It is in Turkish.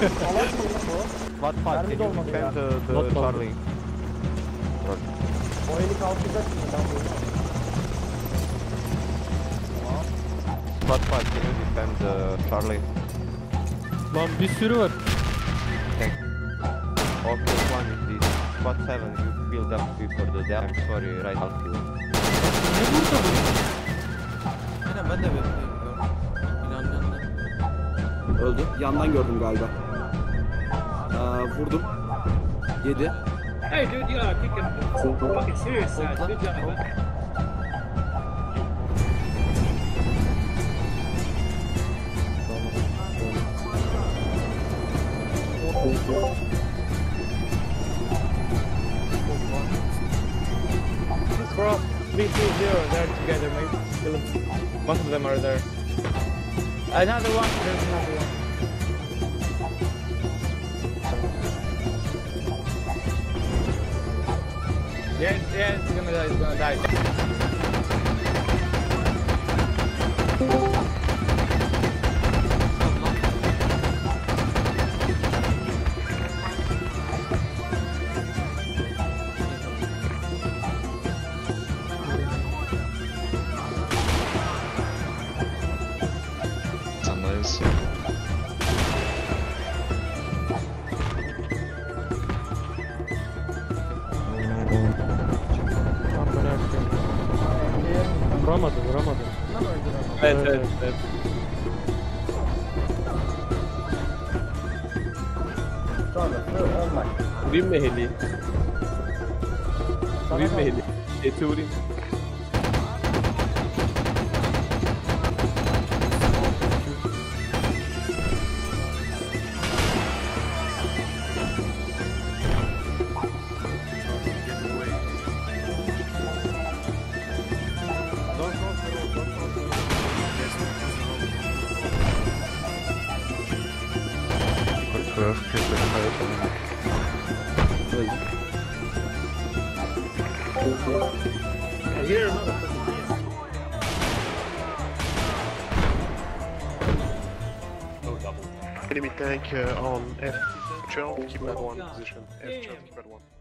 Salak mı bu? What part? Mermi Can de you olmadı defend ya. the Not Charlie? O eli kalkacak şimdi ben bunu. What part? Can you defend Charlie? Lan bir sürü var. Okay, one is this. Spot 7, you build up before the death. I'm sorry, right I'll kill. Ne burada bu? Aynen ben de bekliyorum. İnan yanında. Öldü. Yandan gördüm galiba. Vurdum. 7. Hey dude, you gotta take a fucking serious side. Good job, man. Bro, 3-2-0, they're together, mate. Kill them. Most of them are there. Another one, there's another one. Yeah, it's gonna die, it's gonna die. Nice. Vuramadı. Evet. Sonrası olmaz. Vurayım mı heli? Vurayım mı heli? Eti vurayım. Here, motherfucker. Enemy tank on F12, keep that one position. F12, keep that one.